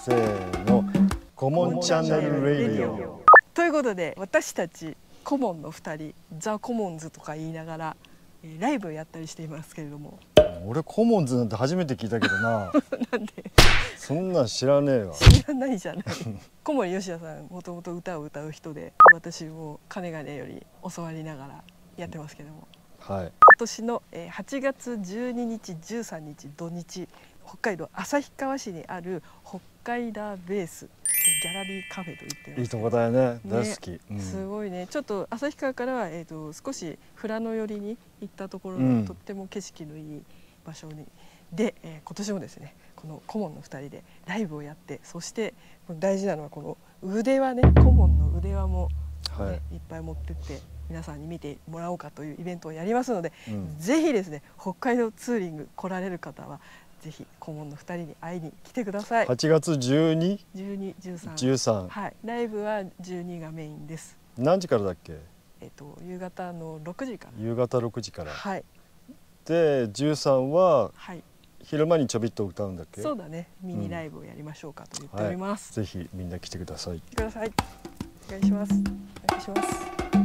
せーの、コモンチャンネルレディオ。 ということで、私たちコモンの2人、ザ・コモンズとか言いながらライブをやったりしていますけれども。 俺コモンズなんて初めて聞いたけどな。 なんでそんなん知らねえわ。 知らないじゃない。小森吉也さん、もともと歌を歌う人で、私もかねがねより教わりながらやってますけども、 はい、 今年の8月12日13日土日、北海道旭川市にある北海道ベースギャラリーカフェと言ってます。 いいとこだよね。大好き。 すごいね。ちょっと旭川からは少し富良野寄りに行ったところの、とっても景色のいい場所にで、今年もですね、このコモンの2人でライブをやって、そして大事なのはこの腕輪ね、コモンの腕輪も、ね、いっぱい持ってって皆さんに見てもらおうかというイベントをやりますので、ぜひですね、北海道ツーリング来られる方はぜひ顧問の2人に会いに来てください。 8月12、 12、13、 13、 はい、ライブは12がメインです。 何時からだっけ？ 夕方の6時から。 夕方6時から。 はい。 で、13は、 はい、 昼間にちょびっと歌うんだっけ？ そうだね。ミニライブをやりましょうかと言っております。 ぜひみんな来てください。 来てください。お願いします。お願いします。